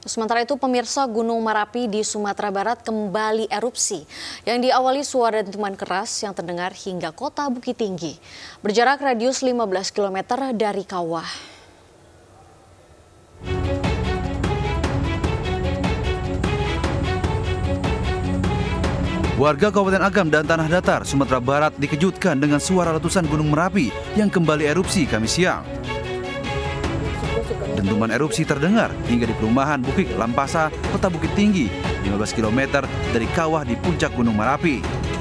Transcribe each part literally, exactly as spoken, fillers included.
Sementara itu, pemirsa, Gunung Merapi di Sumatera Barat kembali erupsi yang diawali suara dentuman keras yang terdengar hingga kota Bukit Tinggi, berjarak radius lima belas kilometer dari kawah. Warga Kabupaten Agam dan Tanah Datar, Sumatera Barat dikejutkan dengan suara letusan Gunung Merapi yang kembali erupsi Kamis siang. Dentuman erupsi terdengar hingga di perumahan Bukit Lampasa, kota Bukit Tinggi, lima belas kilometer dari kawah di puncak Gunung Merapi.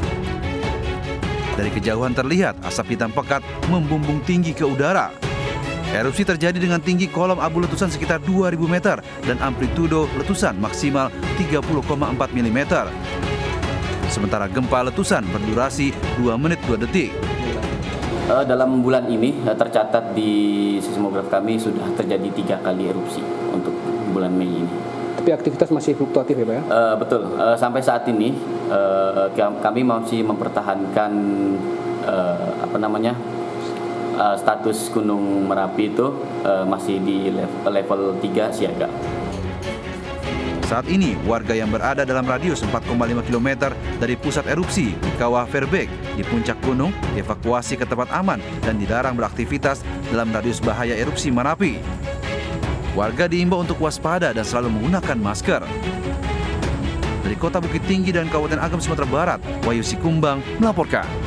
Dari kejauhan terlihat asap hitam pekat membumbung tinggi ke udara. Erupsi terjadi dengan tinggi kolom abu letusan sekitar dua ribu meter dan amplitudo letusan maksimal tiga puluh koma empat milimeter. Sementara gempa letusan berdurasi dua menit dua detik. Dalam bulan ini tercatat di seismograf kami sudah terjadi tiga kali erupsi untuk bulan Mei ini. Tapi aktivitas masih fluktuatif ya Pak ya? Uh, betul, uh, sampai saat ini uh, kami masih mempertahankan uh, apa namanya uh, status Gunung Merapi itu uh, masih di level, level tiga siaga. Saat ini, warga yang berada dalam radius empat koma lima kilometer dari pusat erupsi di Kawah Verbeek di puncak gunung dievakuasi ke tempat aman dan dilarang beraktivitas dalam radius bahaya erupsi Merapi. Warga diimbau untuk waspada dan selalu menggunakan masker. Dari kota Bukit Tinggi dan Kabupaten Agam, Sumatera Barat, Wahyu Sikumbang melaporkan.